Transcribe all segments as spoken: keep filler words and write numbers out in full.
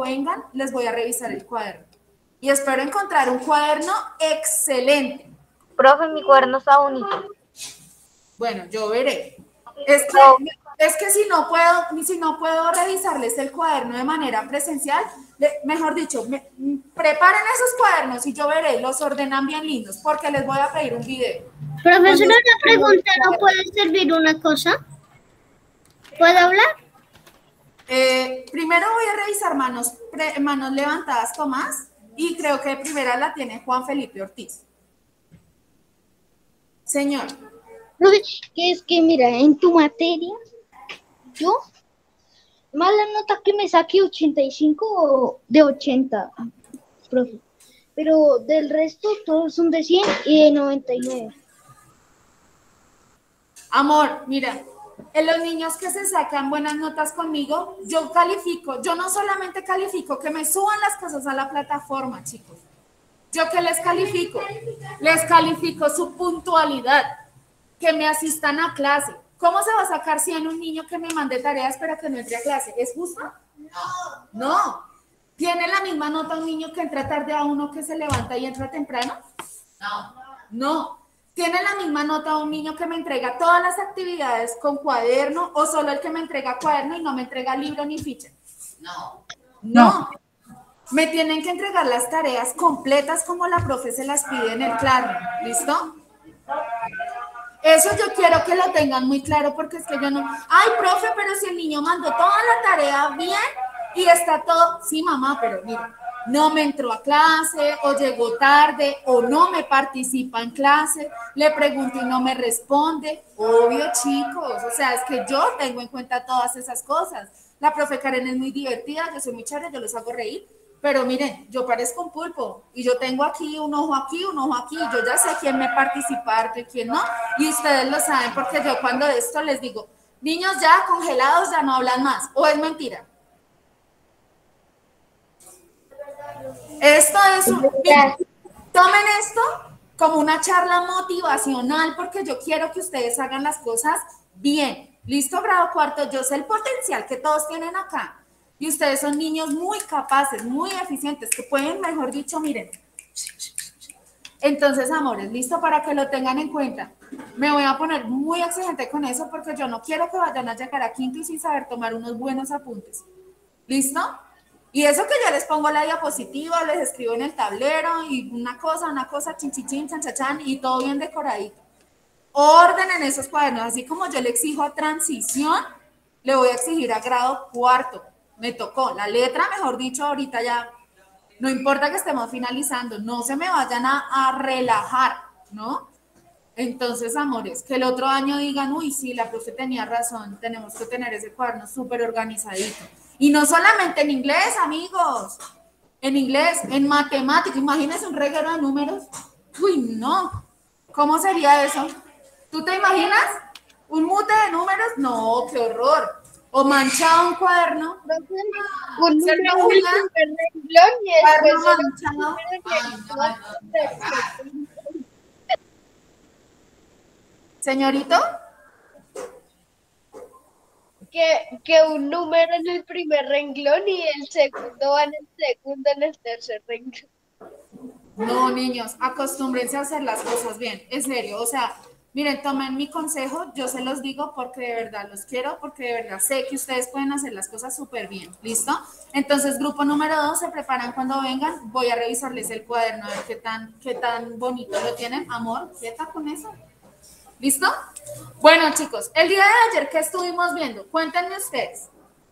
vengan, les voy a revisar el cuaderno. Y espero encontrar un cuaderno excelente. Profe, mi cuaderno está bonito. Bueno, yo veré. Es que, es que si no puedo, si no puedo revisarles el cuaderno de manera presencial, mejor dicho, me, preparen esos cuadernos y yo veré, los ordenan bien lindos, porque les voy a pedir un video. Profesora, una pregunta, ¿no puede servir una cosa? ¿Puedo hablar? Eh, primero voy a revisar manos, pre, manos levantadas, Tomás, y creo que de primera la tiene Juan Felipe Ortiz. Señor. Profe, que es que mira, en tu materia, yo, más la nota que me saqué ochenta y cinco de ochenta, profe. Pero del resto todos son de cien y de noventa y nueve. Amor, mira, en los niños que se sacan buenas notas conmigo, yo califico, yo no solamente califico que me suban las cosas a la plataforma, chicos. ¿Yo qué les califico? Les califico su puntualidad, que me asistan a clase. ¿Cómo se va a sacar cien un niño que me mande tareas para que no entre a clase? ¿Es justo? No. No. ¿Tiene la misma nota un niño que entra tarde a uno que se levanta y entra temprano? No. No. ¿Tiene la misma nota un niño que me entrega todas las actividades con cuaderno o solo el que me entrega cuaderno y no me entrega libro ni ficha? No. No. Me tienen que entregar las tareas completas como la profe se las pide en el claro. ¿Listo? Eso yo quiero que lo tengan muy claro porque es que yo no... Ay, profe, pero si el niño mandó toda la tarea bien y está todo... Sí, mamá, pero mira, no me entró a clase o llegó tarde o no me participa en clase, le pregunto y no me responde. Obvio, chicos, o sea, es que yo tengo en cuenta todas esas cosas. La profe Karen es muy divertida, yo soy muy chévere, yo los hago reír. Pero miren, yo parezco un pulpo y yo tengo aquí un ojo aquí, un ojo aquí, yo ya sé quién me participa y quién no, y ustedes lo saben porque yo cuando de esto les digo, niños ya congelados ya no hablan más, o es mentira. Esto es un... Miren, tomen esto como una charla motivacional porque yo quiero que ustedes hagan las cosas bien. ¿Listo, grado cuarto? Yo sé el potencial que todos tienen acá. Y ustedes son niños muy capaces, muy eficientes, que pueden, mejor dicho, miren. Entonces, amores, listo para que lo tengan en cuenta. Me voy a poner muy exigente con eso porque yo no quiero que vayan a llegar a quinto y sin saber tomar unos buenos apuntes. ¿Listo? Y eso que yo les pongo la diapositiva, les escribo en el tablero y una cosa, una cosa, chin, chin, chin, chan, chan, chan, y todo bien decoradito. Orden en esos cuadernos, así como yo le exijo a transición, le voy a exigir a grado cuarto. Me tocó, la letra, mejor dicho, ahorita ya, no importa que estemos finalizando, no se me vayan a, a relajar, ¿no? Entonces, amores, que el otro año digan, uy, sí, la profe tenía razón, tenemos que tener ese cuaderno súper organizadito. Y no solamente en inglés, amigos, en inglés, en matemáticas, imagínense un reguero de números. Uy, no, ¿cómo sería eso? ¿Tú te imaginas? ¿Un mute de números? No, qué horror. O manchado un cuaderno. Un número y Señorito. Que, que un número en el primer renglón y el segundo va en el segundo, en el tercer renglón. No, niños, acostúmbrense a hacer las cosas bien, en serio, o sea, miren, tomen mi consejo, yo se los digo porque de verdad los quiero, porque de verdad sé que ustedes pueden hacer las cosas súper bien, ¿listo? Entonces, grupo número dos, se preparan cuando vengan, voy a revisarles el cuaderno, a ver qué tan, qué tan bonito lo tienen, amor, quieta con eso, ¿listo? Bueno, chicos, el día de ayer, ¿qué estuvimos viendo? Cuéntenme ustedes.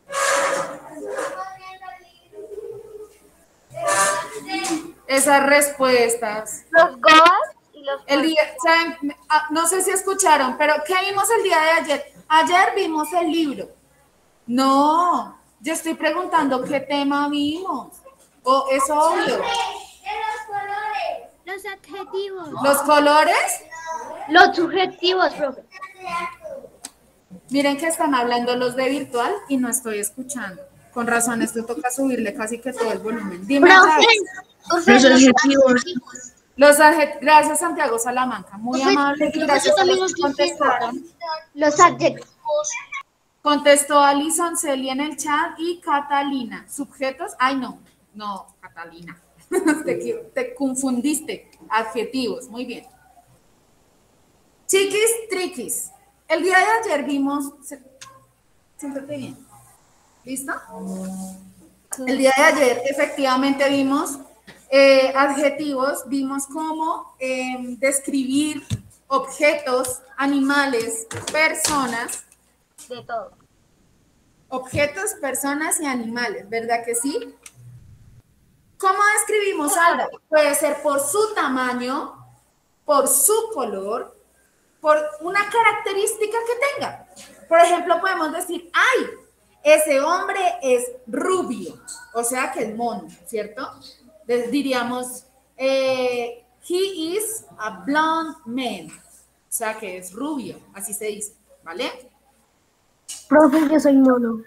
Esas respuestas. Los gobas y los... El día, ¿saben? No sé si escucharon, pero ¿qué vimos el día de ayer? Ayer vimos el libro. No, yo estoy preguntando qué tema vimos. Oh, es obvio. Los colores. Los adjetivos. ¿Los colores? Los subjetivos, profe. Miren que están hablando los de virtual y no estoy escuchando. Con razón, esto toca subirle casi que todo el volumen. Dime, Los adjetivos. Los adjetivos. Gracias, Santiago Salamanca. Muy amable. Y gracias a los que contestaron. Los adjetivos. Contestó Alison Celia en el chat y Catalina. Subjetos, ay no, no, Catalina. te, te confundiste. Adjetivos, muy bien. Chiquis, triquis. El día de ayer vimos... Siéntate bien. ¿Listo? El día de ayer efectivamente vimos eh, adjetivos, vimos cómo eh, describir objetos, animales, personas. De todo. Objetos, personas y animales, ¿verdad que sí? ¿Cómo describimos algo? Puede ser por su tamaño, por su color, por una característica que tenga. Por ejemplo, podemos decir, ¡ay! Ese hombre es rubio, o sea que es mono, ¿cierto? Entonces diríamos, eh, he is a blonde man, o sea que es rubio, así se dice, ¿vale? Profe, yo soy mono.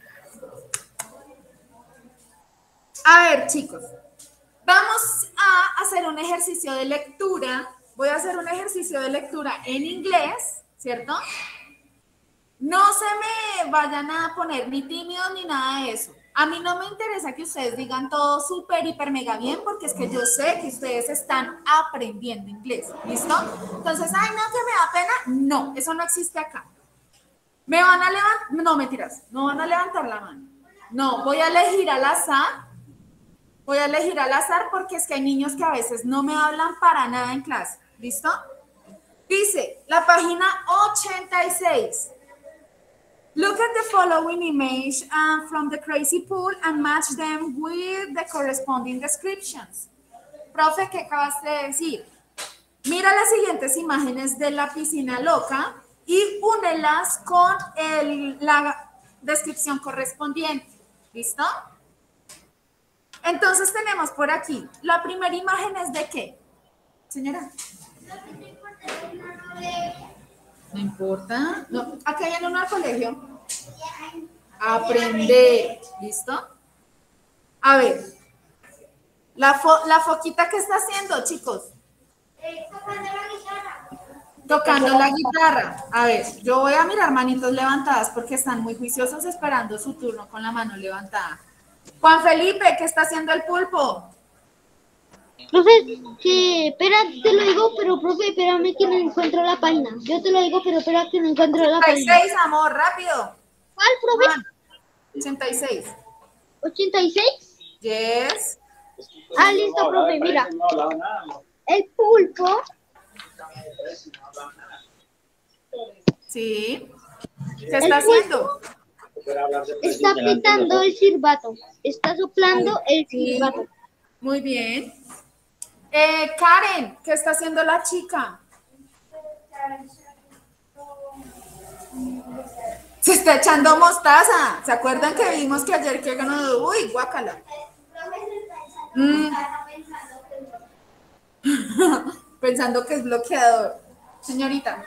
A ver, chicos, vamos a hacer un ejercicio de lectura. Voy a hacer un ejercicio de lectura en inglés, ¿cierto? No se me vayan a poner ni tímidos ni nada de eso. A mí no me interesa que ustedes digan todo súper, hiper, mega bien, porque es que yo sé que ustedes están aprendiendo inglés, ¿listo? Entonces, ay, no, que me da pena. No, eso no existe acá. ¿Me van a levantar? No, mentiras, no van a levantar la mano. No, voy a elegir al azar. Voy a elegir al azar porque es que hay niños que a veces no me hablan para nada en clase. ¿Listo? Dice la página ochenta y seis. Look at the following image um, from the crazy pool and match them with the corresponding descriptions. Profe, ¿qué acabas de decir? Mira las siguientes imágenes de la piscina loca y únelas con el, la descripción correspondiente. ¿Listo? Entonces tenemos por aquí, la primera imagen es de ¿qué? Señora. No importa. No, acá hay en uno al colegio. Aprender. ¿Listo? A ver. La, fo la foquita, ¿qué está haciendo, chicos? Tocando la guitarra. Tocando la guitarra. A ver, yo voy a mirar manitos levantadas porque están muy juiciosos esperando su turno con la mano levantada. Juan Felipe, ¿qué está haciendo el pulpo? Profe, que, espera, te lo digo, pero profe, espérame que no encuentro la página. Yo te lo digo, pero espera que no encuentro la página. ochenta y seis, amor, rápido. ¿Cuál, profe? Juan, ochenta y seis. ¿ochenta y seis? Yes. Ah, listo, profe, mira. El pulpo. Sí. ¿Qué está haciendo? Está apretando el silbato. Está soplando el Sí. silbato. Muy bien. Eh, Karen, ¿qué está haciendo la chica? Se está echando mostaza. ¿Se acuerdan que vimos que ayer que ganó? Uy, guácala. Mm. Pensando que es bloqueador. Señorita.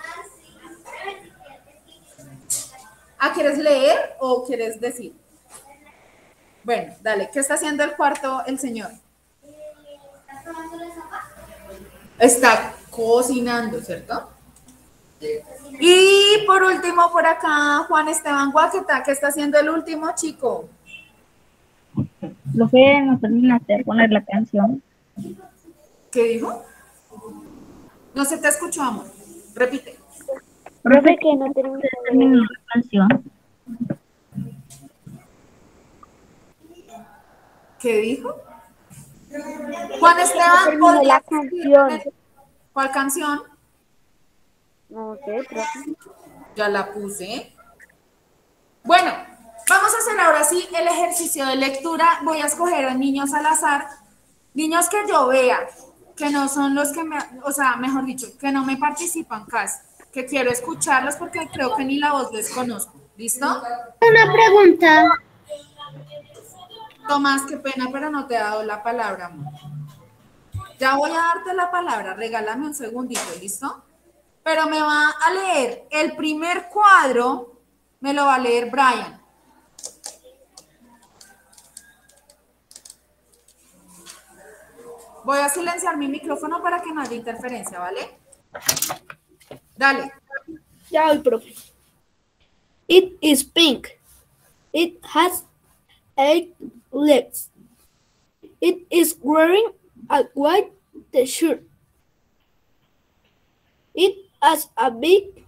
¿Ah, quieres leer o quieres decir? Bueno, dale. ¿Qué está haciendo el cuarto el señor? Está cocinando, ¿cierto? Y por último, por acá, Juan Esteban Guaqueta, ¿qué está haciendo el último chico? Lo que no termina hacer poner la canción. ¿Qué dijo? No se te escuchó, amor. Repite. Profe, que no termina la canción. ¿Qué dijo? Juan Esteban, terminó la ¿podrías canción. decirme ¿cuál canción? No sé, profe. Ya la puse. Bueno, vamos a hacer ahora sí el ejercicio de lectura. Voy a escoger a niños al azar. Niños que yo vea, que no son los que me, o sea, mejor dicho, que no me participan casi, que quiero escucharlos porque creo que ni la voz les conozco. ¿Listo? Una pregunta. Tomás, qué pena, pero no te he dado la palabra, amor. Ya voy a darte la palabra, regálame un segundito, ¿listo? Pero me va a leer el primer cuadro, me lo va a leer Brian. Voy a silenciar mi micrófono para que no haya interferencia, ¿vale? Dale. Ya voy, profe. It is pink. It has eight legs. It is wearing a white t-shirt. It has a big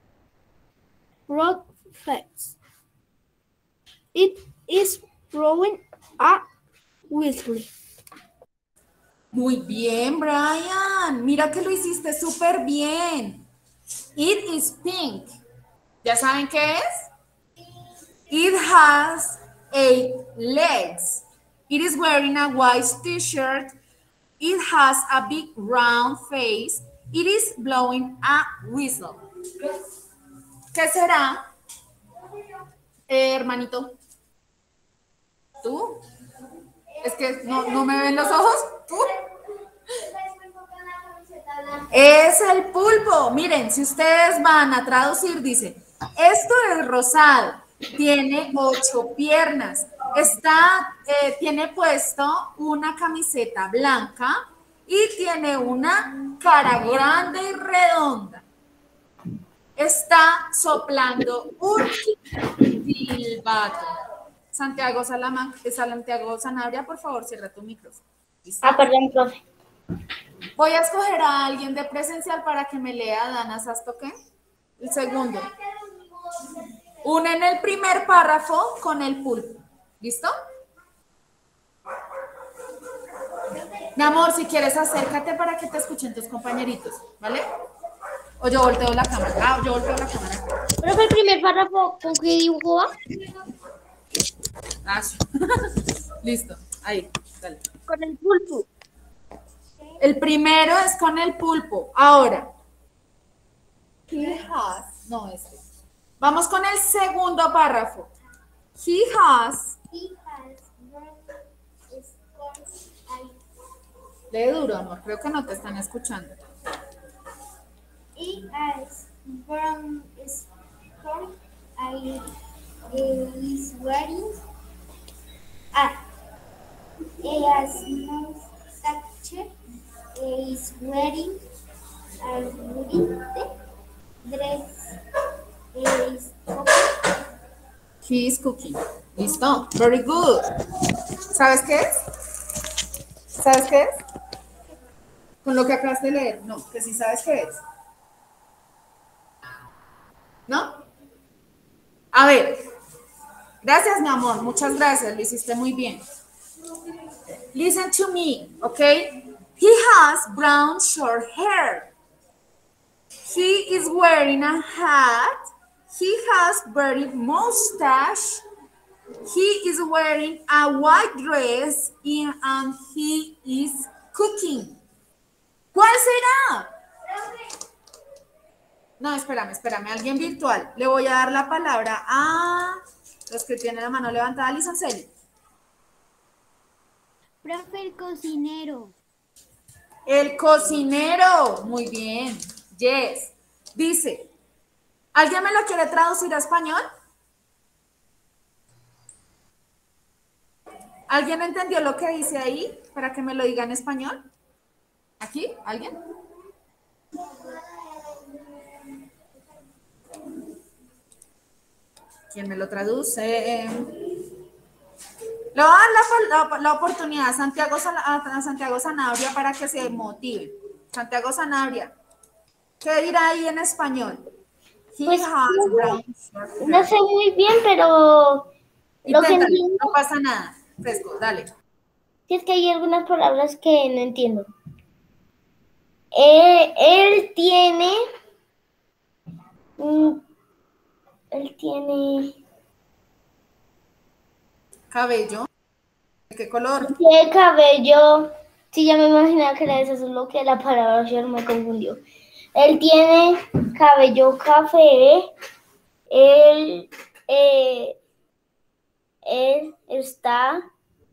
round face. It is blowing a whistle. Muy bien, Brian. Mira que lo hiciste súper bien. It is pink. ¿Ya saben qué es? It has eight legs. It is wearing a white t-shirt. It has a big round face. It is blowing a whistle. ¿Qué será? Eh, hermanito. ¿Tú? Es que no, no me ven los ojos. ¿Tú? Es el pulpo. Miren, si ustedes van a traducir, dice, esto es rosado, tiene ocho piernas, está, eh, tiene puesto una camiseta blanca y tiene una cara grande y redonda. Está soplando un silbato. Santiago Salamanca, Santiago Sanabria, por favor, cierra tu micrófono. ¿Listo? Ah, perdón, profe. Voy a escoger a alguien de presencial para que me lea Dana Sastoque. El segundo. Unen el primer párrafo con el pulpo. ¿Listo? Mi amor, si quieres, acércate para que te escuchen tus compañeritos, ¿vale? O yo volteo la cámara. Ah, yo volteo la cámara. Profe, el primer párrafo, ¿con qué dibujo va? Ah, sí. Listo. Ahí, dale. Con el pulpo. El primero es con el pulpo. Ahora. He has. No, este. Vamos con el segundo párrafo. He has. He has brown spots eyes. Lee duro, amor. Creo que no te están escuchando. He has brown spots eyes. He is wearing ah. He has no structure. He is wearing a white dress. He is cooking. He is cooking. Listo. Very good. ¿Sabes qué es? ¿Sabes qué es? Con lo que acabas de leer. No, que sí sabes qué es. ¿No? A ver. Gracias, mi amor. Muchas gracias. Lo hiciste muy bien. Listen to me, okay? He has brown short hair. He is wearing a hat. He has very mustache. He is wearing a white dress and he is cooking. ¿Cuál será? No, espérame, espérame. Alguien virtual. Le voy a dar la palabra a los que tienen la mano levantada. Lisa Celi. Profe, el cocinero. El cocinero. Muy bien. Yes. Dice, ¿alguien me lo quiere traducir a español? ¿Alguien entendió lo que dice ahí para que me lo diga en español? ¿Aquí? ¿Alguien? ¿Quién me lo traduce? Le voy a dar la, la, la oportunidad a Santiago, a Santiago Sanabria para que se motive. Santiago Sanabria, ¿qué dirá ahí en español? He Pues, has brown short hair. No sé muy bien, pero lo que Inténtalo, entiendo no pasa nada. Fresco, dale. es que hay algunas palabras que no entiendo. Eh, él tiene... mm, él tiene... Cabello. ¿De qué color? Tiene cabello... Sí, ya me imaginaba que era eso, solo que la palabra ayer me confundió. Él tiene cabello café. Él, eh, él está...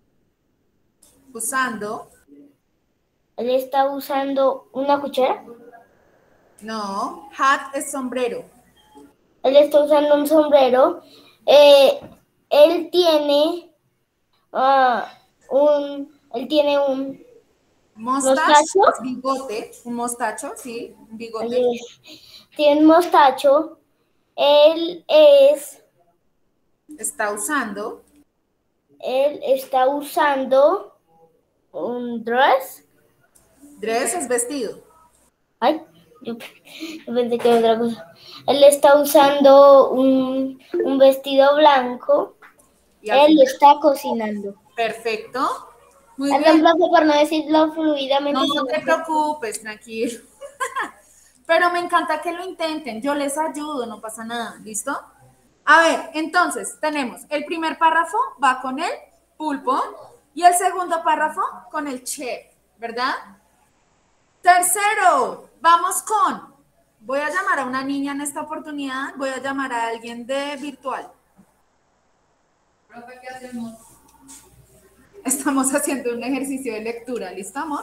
Usando. Él está usando una cuchara. No. Hat es sombrero. Él está usando un sombrero. Eh, él tiene uh, un... Él tiene un... Mostacho. ¿Mostacho? Es bigote. Un mostacho, sí. Un bigote. eh, tiene un mostacho. Él es... está usando. Él está usando un dress. Dress es vestido. Ay, yo, yo pensé que era otra cosa. Él está usando un, un vestido blanco. Y al Él final- está cocinando. Perfecto. Muy Perdón, bien. profe, por no decirlo fluidamente. No, no sino te que- preocupes, tranquilo. Pero me encanta que lo intenten. Yo les ayudo, no pasa nada. ¿Listo? A ver, entonces tenemos el primer párrafo va con el pulpo y el segundo párrafo con el chef, ¿verdad? Tercero, vamos con, voy a llamar a una niña en esta oportunidad, voy a llamar a alguien de virtual. Profe, ¿qué hacemos? Estamos haciendo un ejercicio de lectura, ¿listo, amor?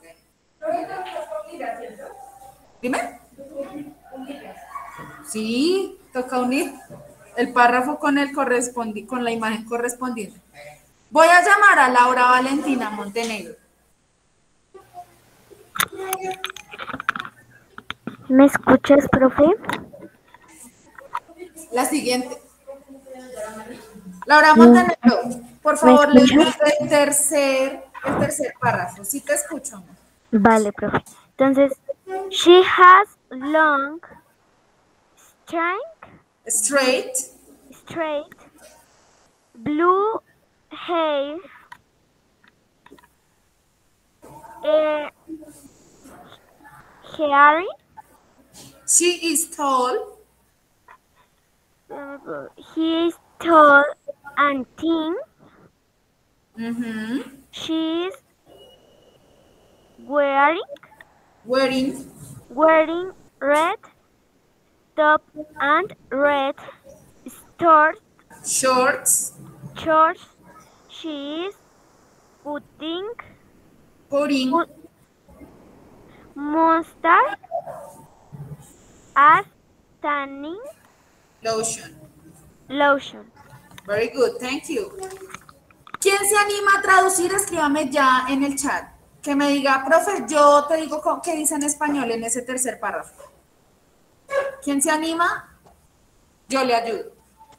Dime. Sí, toca unir el párrafo con el correspondi con la imagen correspondiente. Voy a llamar a Laura Valentina Montenegro. ¿Me escuchas, profe? La siguiente. Laura Montenegro, por favor, lee el tercer, el tercer párrafo. Sí te escucho, amor. Vale, profe. Entonces, she has long, straight, Straight, straight, blue hair, eh, hairy, she is tall, uh, he is tall and thin. mm-hmm. She is wearing wearing wearing red top and red shorts. shorts, Shorts. She is putting putting put, mustard as tanning lotion. lotion. Very good, thank you. ¿Quién se anima a traducir? Escríbame ya en el chat. Que me diga, profe, yo te digo co- qué dice en español en ese tercer párrafo. ¿Quién se anima? Yo le ayudo.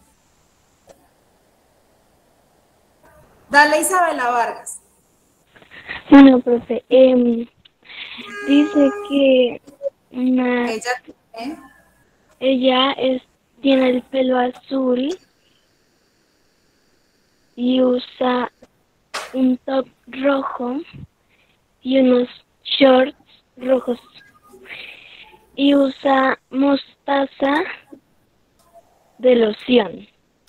Dale, Isabela Vargas. Bueno, profe, em, dice que una, Ella tiene ella es, tiene el pelo azul y usa un top rojo y unos shorts rojos y usa mostaza de loción.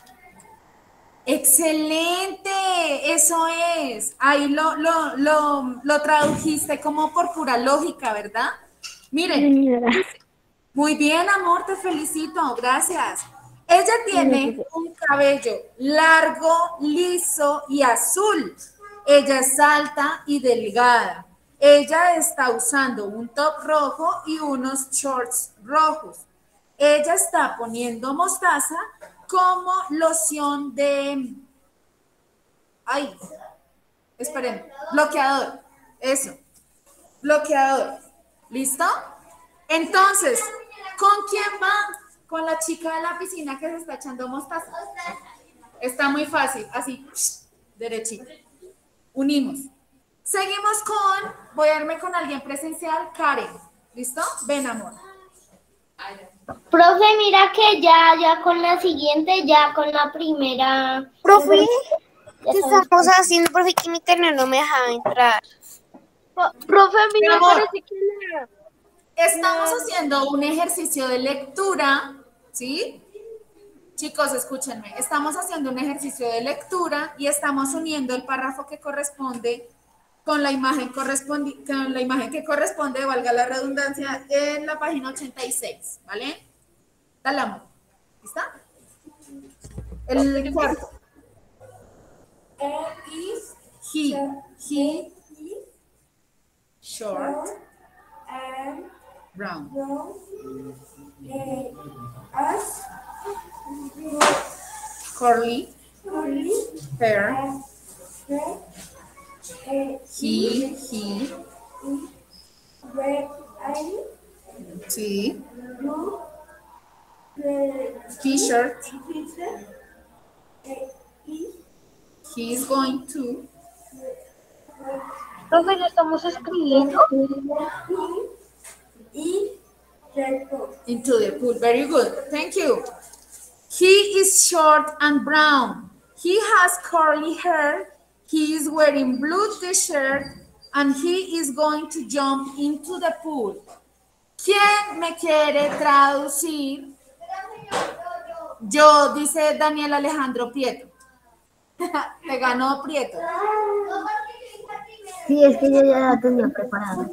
excelente, eso es. Ahí lo, lo, lo, lo tradujiste como por pura lógica, ¿verdad? Miren, Señora, muy bien, amor, te felicito, gracias. Ella tiene un cabello largo, liso y azul. Ella es alta y delgada. Ella está usando un top rojo y unos shorts rojos. Ella está poniendo mostaza como loción de... Ay, esperen, bloqueador. Eso, bloqueador. ¿Listo? Entonces, ¿con quién va? Con la chica de la piscina que se está echando mostaza. Está muy fácil, así, derechito. Unimos. Seguimos con, voy a irme con alguien presencial, Karen. ¿Listo? Ven, amor. Profe, mira que ya, ya con la siguiente, ya con la primera. Profe, Ya ¿qué sabemos. estamos haciendo? Profe, que mi internet no me dejaba entrar. Pro- profe, a mí Mi me amor. parece que la... Estamos haciendo un ejercicio de lectura, ¿sí? Chicos, escúchenme. Estamos haciendo un ejercicio de lectura y estamos uniendo el párrafo que corresponde con la imagen correspondi con la imagen que corresponde, valga la redundancia, en la página ochenta y seis, ¿vale? Dale, amor. ¿Lista? El cuarto. He, he, short, brown. Curly, hair. He, he. Sí. T-shirt. He is going to. Profe, ¿lo estamos escribiendo? Into the pool. Very good. Thank you. He is short and brown. He has curly hair. He is wearing blue t-shirt and he is going to jump into the pool. ¿Quién me quiere traducir? Yo, dice Daniel Alejandro Prieto. Te ganó Prieto. Sí, es que yo ya la tenía preparada.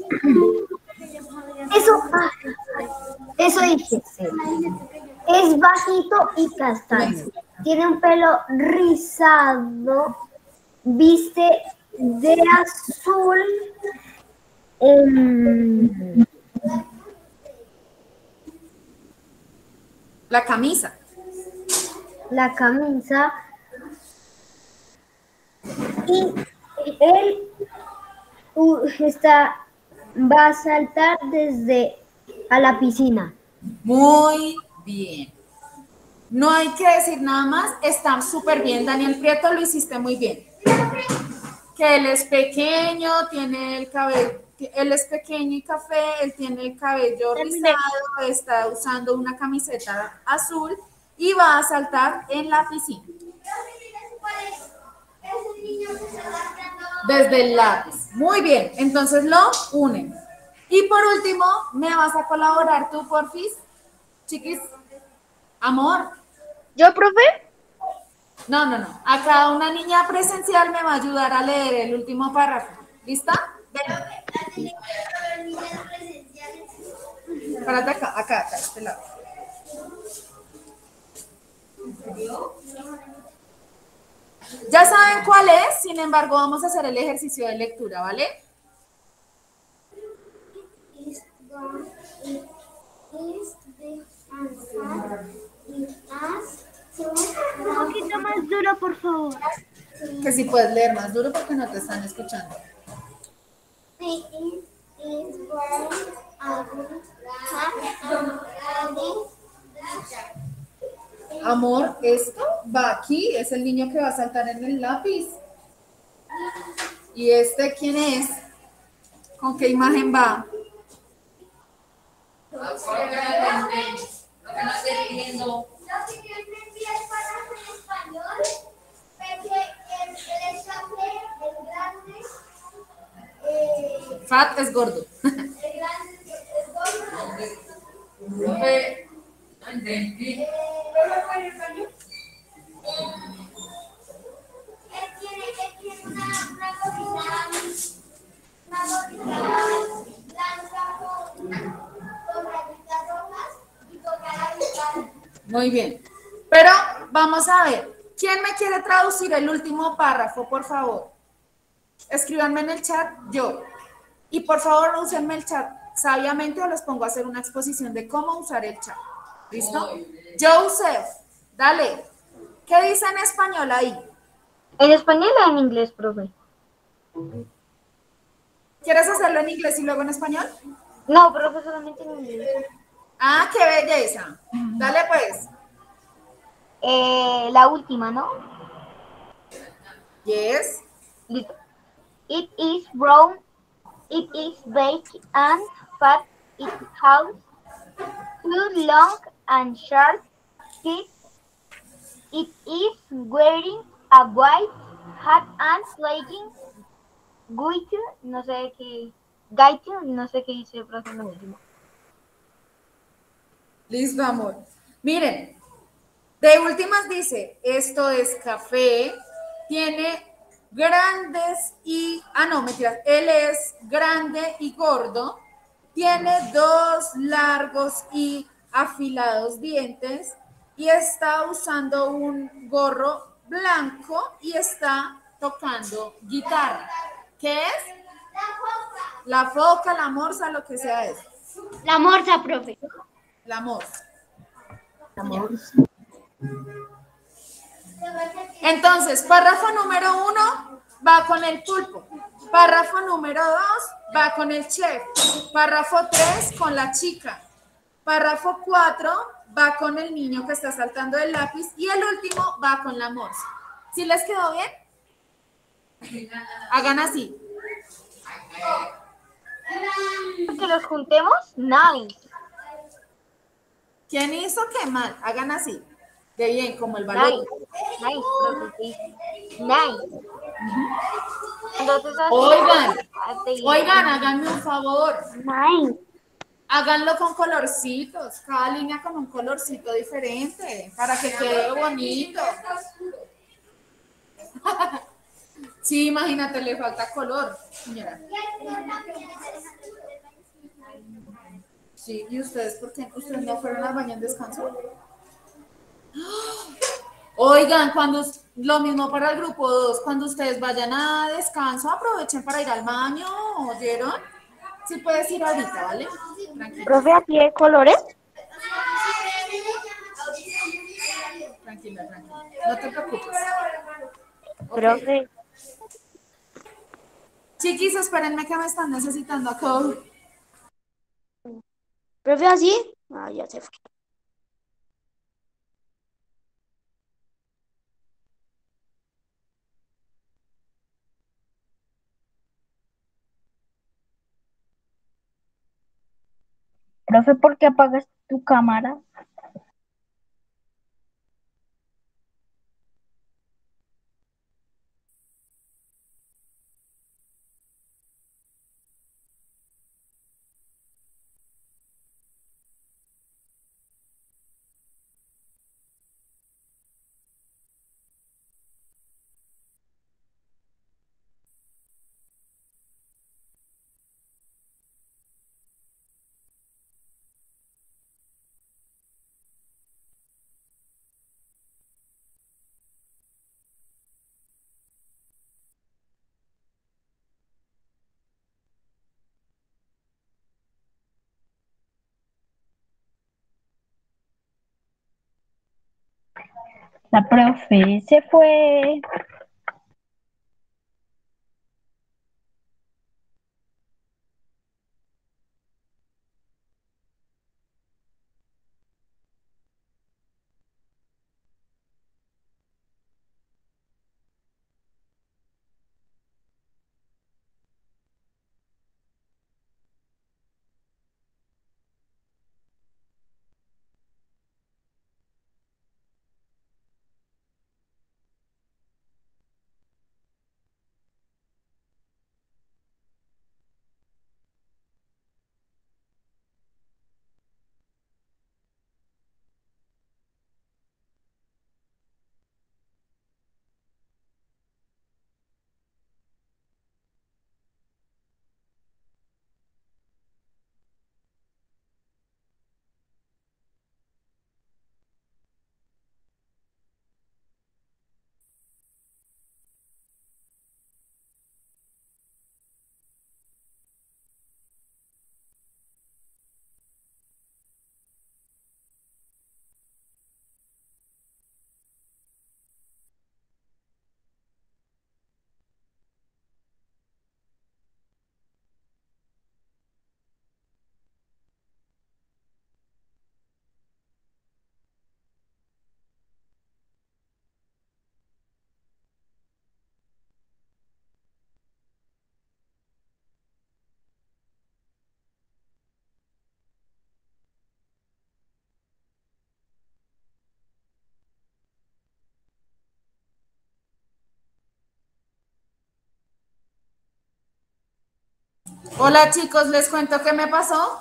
Eso, ah, eso dije. Sí. Es bajito y castaño. Tiene un pelo rizado. Viste de azul. Eh, La camisa. la camisa. Y él uh, está, va a saltar desde a la piscina. Muy bien. No hay que decir nada más. Está súper bien, Daniel Prieto, lo hiciste muy bien. Que él es pequeño, tiene el cabello, él es pequeño y café, él tiene el cabello rizado, está usando una camiseta azul y va a saltar en la piscina. Desde el lápiz. Muy bien, entonces lo unen. Y por último, ¿me vas a colaborar tú, porfis? Chiquis, amor. ¿Yo, profe? No, no, no. Acá una niña presencial me va a ayudar a leer el último párrafo. ¿Lista? Ven. Párate acá, acá, acá, este lado. Ya saben cuál es, sin embargo, vamos a hacer el ejercicio de lectura, ¿vale? Un poquito más duro, por favor. Que si puedes leer más duro porque no te están escuchando. Amor, esto va aquí, es el niño que va a saltar en el lápiz. ¿Y este quién es? ¿Con qué imagen va? Fat es gordo. Muy bien. Pero vamos a ver. ¿Quién me quiere traducir el último párrafo, por favor? Escríbanme en el chat, yo. Y por favor, úsenme el chat sabiamente o los pongo a hacer una exposición de cómo usar el chat. ¿Listo? Joseph, dale. ¿Qué dice en español ahí? ¿En español o en inglés, profe? ¿Quieres hacerlo en inglés y luego en español? No, profe, solamente en inglés. Ah, qué belleza. Dale pues. Eh, la última, ¿no? Yes. Listo. It is brown, it is baked and fat, it has two long and sharp teeth. It is wearing a white hat and playing with, no sé qué, gaito, no sé qué dice el próximo último. Listo, amor. Miren, de últimas dice, esto es café, tiene grandes y, ah no, mentiras, él es grande y gordo, tiene dos largos y afilados dientes y está usando un gorro blanco y está tocando guitarra. ¿Qué es? La foca, la morsa, lo que sea eso. La morsa, profe. La morsa. La morsa. Entonces, párrafo número uno va con el pulpo. Párrafo número dos va con el chef. Párrafo tres con la chica. Párrafo cuatro va con el niño que está saltando el lápiz y el último va con la morsa. ¿Sí les quedó bien? Hagan así. Que los juntemos, nice. ¿Quién hizo qué mal? Hagan así. De bien, como el balón. Nice, nice, profe, sí. Nice. Entonces, así- Oigan, así- oigan, háganme un favor. Nice. Háganlo con colorcitos, cada línea con un colorcito diferente, para que quede bonito. Sí, imagínate, le falta color. Mira. Sí, ¿y ustedes por qué? ¿Ustedes no fueron al baño en descanso? Oigan, cuando lo mismo para el grupo dos, cuando ustedes vayan a descanso, aprovechen para ir al baño, ¿oyeron? Sí puedes ir ahorita, ¿vale? Tranquila, Profe, ¿aquí hay colores? tranquila, tranquila. No te preocupes. Ok. Profe, Chiquis, espérenme que me están necesitando acá. profe, ¿así? Ah, ya se fue. Profe, ¿por qué apagas tu cámara? La profe se fue. Hola chicos, les cuento qué me pasó.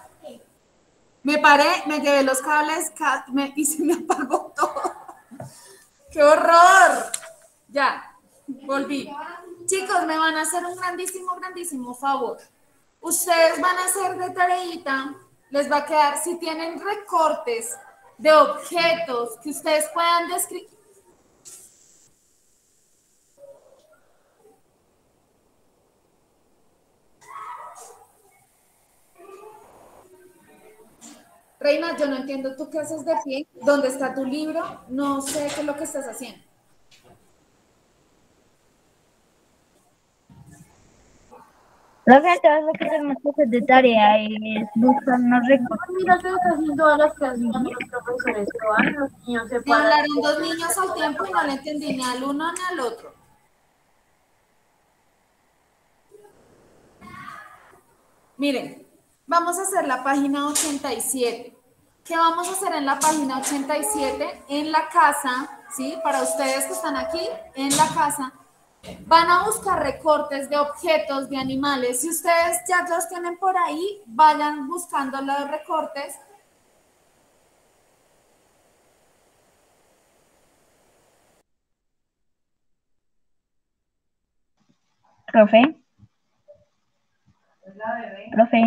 Me paré, me llevé los cables ca- me- y se me apagó todo. ¡Qué horror! Ya, volví. Chicos, me van a hacer un grandísimo, grandísimo favor. Ustedes van a hacer de tareita, les va a quedar, si tienen recortes de objetos que ustedes puedan describir. Reina, yo no entiendo, ¿tú qué haces de pie? ¿Dónde está tu libro? No sé qué es lo que estás haciendo. Profe, entonces lo que tenemos que hacer de tarea es buscar unos recortes. Mira que casi todas las clases cuando los profesores se van, los niños se Me paran. hablaron dos niños al tiempo y no le entendí ni al uno ni al otro. Miren, vamos a hacer la página ochenta y siete. ¿Qué vamos a hacer en la página ochenta y siete? En la casa, ¿sí? Para ustedes que están aquí, en la casa, van a buscar recortes de objetos, de animales. Si ustedes ya los tienen por ahí, vayan buscando los recortes. Profe. Profe.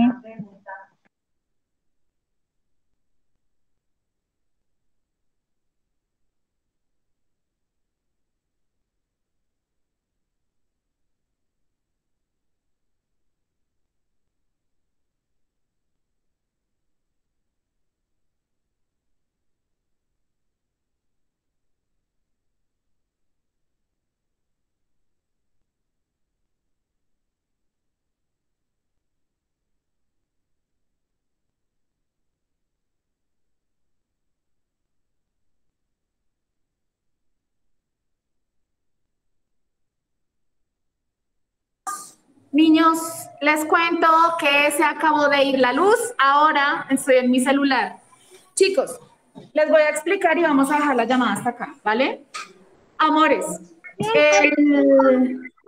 Niños, les cuento que se acabó de ir la luz. Ahora estoy en mi celular. Chicos, les voy a explicar y vamos a dejar la llamada hasta acá, ¿vale? Amores, el...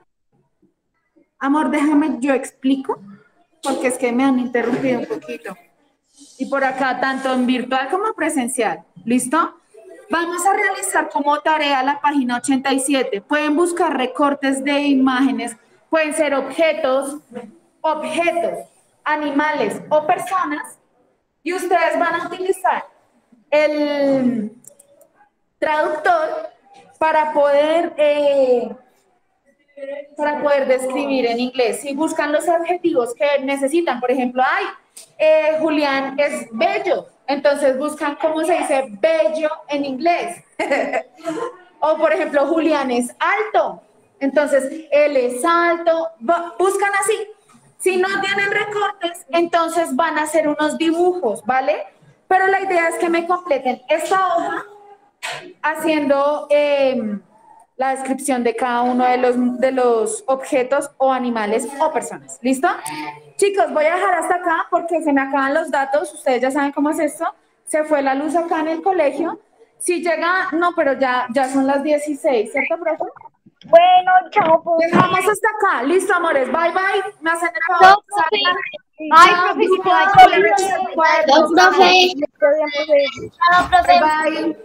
amor, déjame, yo explico, porque es que me han interrumpido un poquito. Y por acá, tanto en virtual como presencial. ¿Listo? Vamos a realizar como tarea la página ochenta y siete. Pueden buscar recortes de imágenes, pueden ser objetos, objetos, animales o personas, y ustedes van a utilizar el traductor para poder, eh, para poder describir en inglés. Si buscan los adjetivos que necesitan, por ejemplo, ay, eh, Julián es bello, entonces buscan cómo se dice bello en inglés. O por ejemplo, Julián es alto, entonces él es alto, buscan así. Si no tienen recortes, entonces van a hacer unos dibujos, ¿vale? Pero la idea es que me completen esta hoja haciendo eh, la descripción de cada uno de los, de los objetos o animales o personas. ¿Listo? Chicos, voy a dejar hasta acá porque se me acaban los datos. Ustedes ya saben cómo es esto. Se fue la luz acá en el colegio. Si llega, no, pero ya, ya son las dieciséis, ¿cierto, profe? Bueno, chao, profe. Dejamos hasta acá. Listo, amores. Bye, bye. Me hacen el favor. Ay, profe, Chao, profe. Chao, profe. Bye, bye.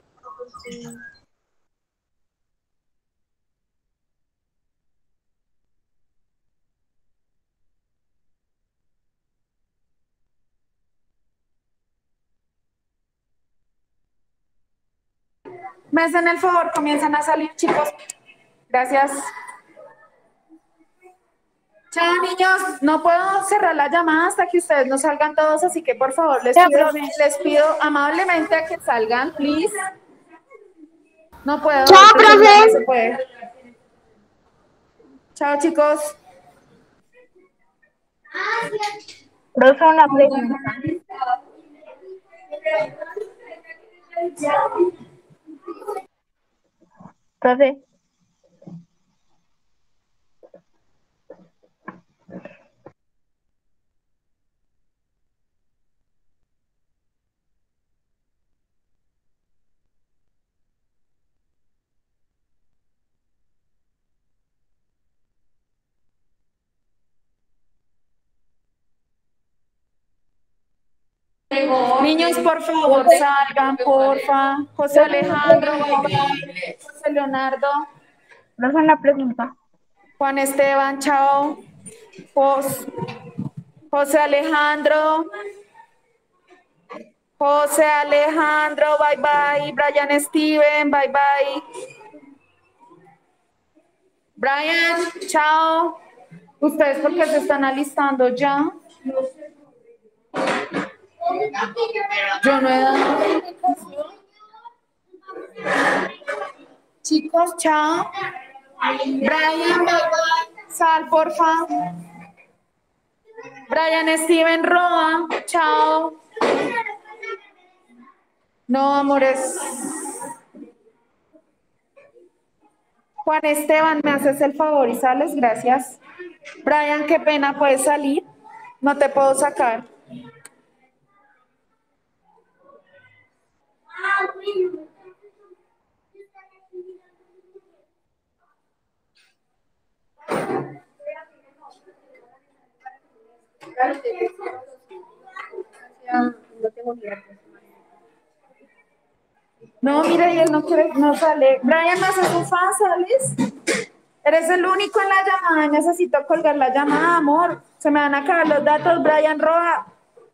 Me hacen el favor, comienzan a salir, chicos. Gracias. Chao, niños. No puedo cerrar la llamada hasta que ustedes no salgan todos, así que por favor les pido, les pido amablemente a que salgan, please. No puedo. Chao, profe. No se puede. Chao, chicos. Profe, una pregunta. Profe. Niños, por favor, salgan, porfa. José Alejandro, José Leonardo. Profe, una pregunta. Juan Esteban, chao. Jos- José Alejandro. José Alejandro, bye bye. Brian Steven, bye bye. Brian, chao. ¿Ustedes por qué se están alistando ya? Yo no he dado indicación. Chicos, chao. Brian, bye bye. Sal, porfa. Brian Steven Roa, chao. No, amores. Juan Esteban, ¿me haces el favor y sales? Gracias. Brian, qué pena, ¿puedes salir? No te puedo sacar. No, mira, y él no quiere, no sale. Brian, ¿me haces un favor, sales? Eres el único en la llamada, necesito colgar la llamada, amor. Se me van a acabar los datos, Brian Roa.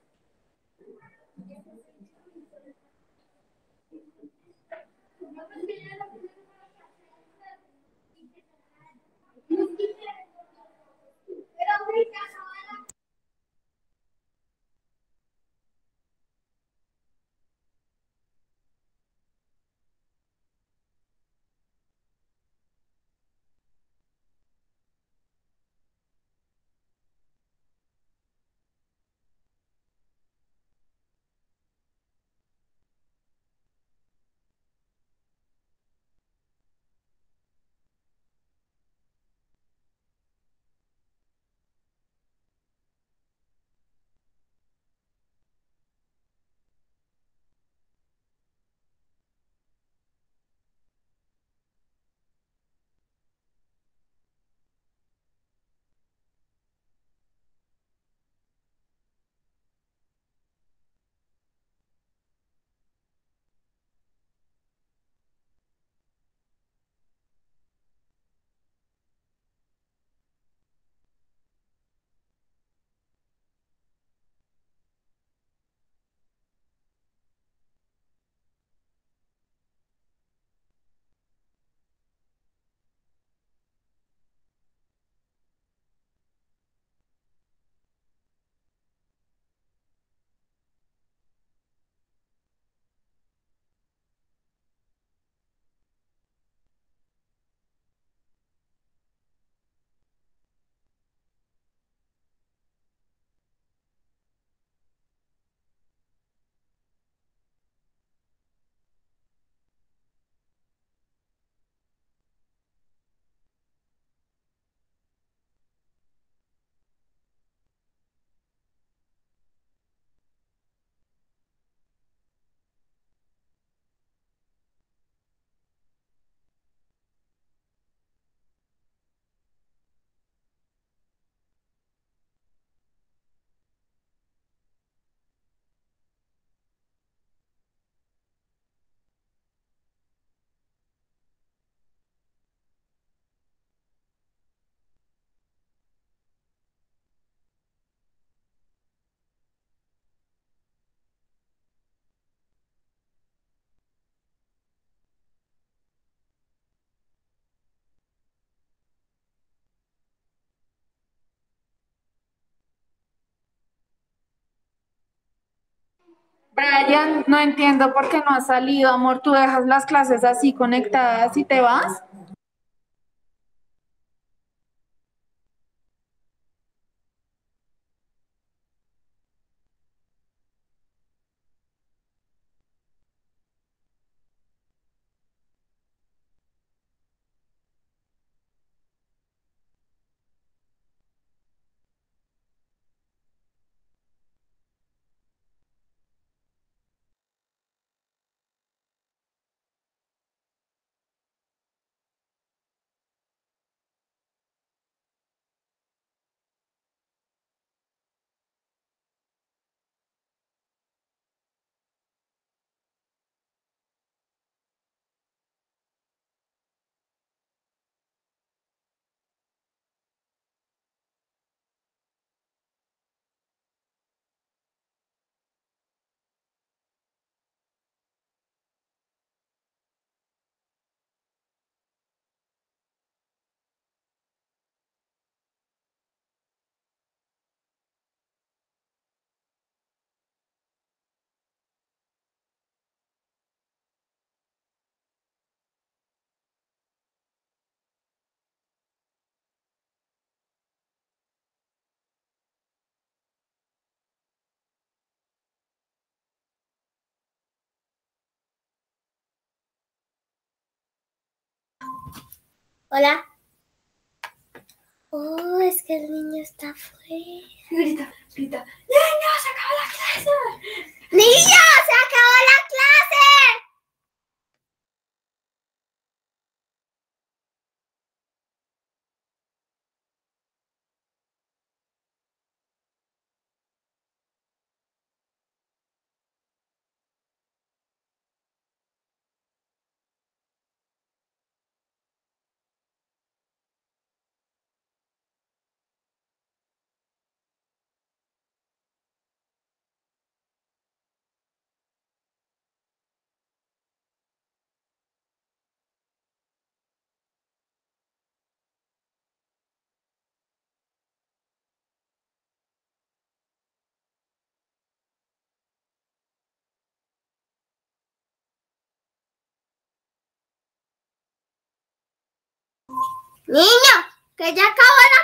Brian, no entiendo por qué no has salido, amor. Tú dejas las clases así conectadas y te vas. Hola. Oh, es que el niño está afuera. Grita, grita. ¡Niño, se acabó la clase! ¡Niño, se acabó la clase! Niño, que ya acabó la